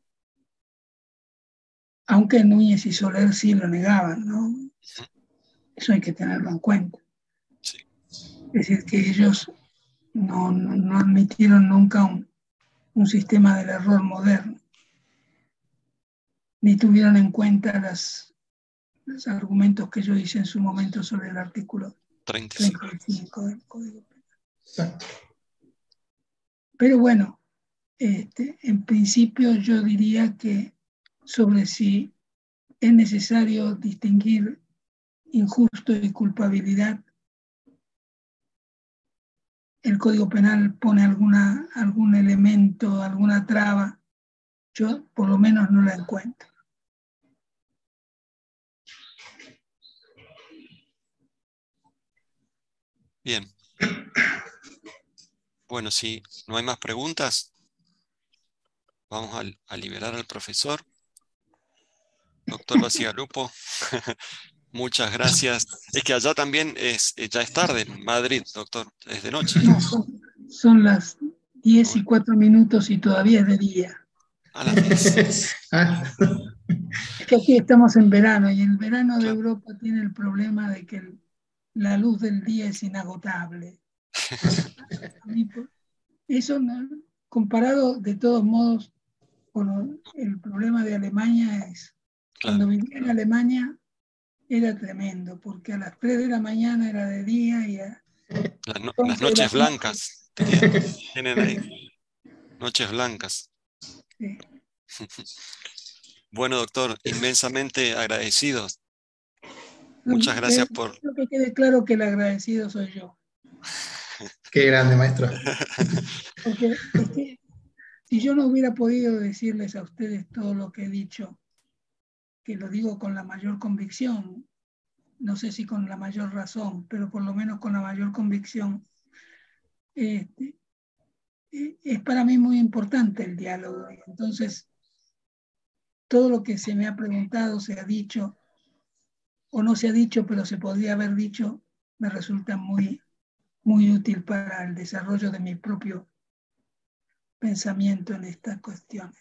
Aunque Núñez y Soler sí lo negaban, ¿no? Eso hay que tenerlo en cuenta. Sí. Es decir, que ellos no admitieron nunca un sistema del error moderno, ni tuvieron en cuenta los argumentos que yo hice en su momento sobre el artículo 35 del Código Penal. Exacto. Pero bueno, en principio yo diría que sobre si es necesario distinguir injusto y culpabilidad, el Código Penal pone algún elemento, alguna traba, yo por lo menos no la encuentro. Bien. Bueno, si no hay más preguntas, vamos a liberar al profesor. Doctor Bacigalupo, muchas gracias. Es que allá también ya es tarde en Madrid, doctor, es de noche. No, son las 10:04 y todavía es de día. A las 10. Es que aquí estamos en verano y el verano de Claro. Europa tiene el problema de que la luz del día es inagotable. Eso comparado de todos modos con el problema de Alemania es, cuando vivía en Alemania era tremendo, porque a las 3 de la mañana era de día y las noches blancas tienen ahí. Noches blancas. Sí. Bueno, doctor, inmensamente agradecidos. Muchas gracias por... Quiero que quede claro que el agradecido soy yo. Qué grande, maestro. Porque es que si yo no hubiera podido decirles a ustedes todo lo que he dicho, que lo digo con la mayor convicción, no sé si con la mayor razón, pero por lo menos con la mayor convicción, es para mí muy importante el diálogo. Entonces, todo lo que se me ha preguntado, se ha dicho, o no se ha dicho, pero se podría haber dicho, me resulta muy, muy útil para el desarrollo de mi propio pensamiento en estas cuestiones.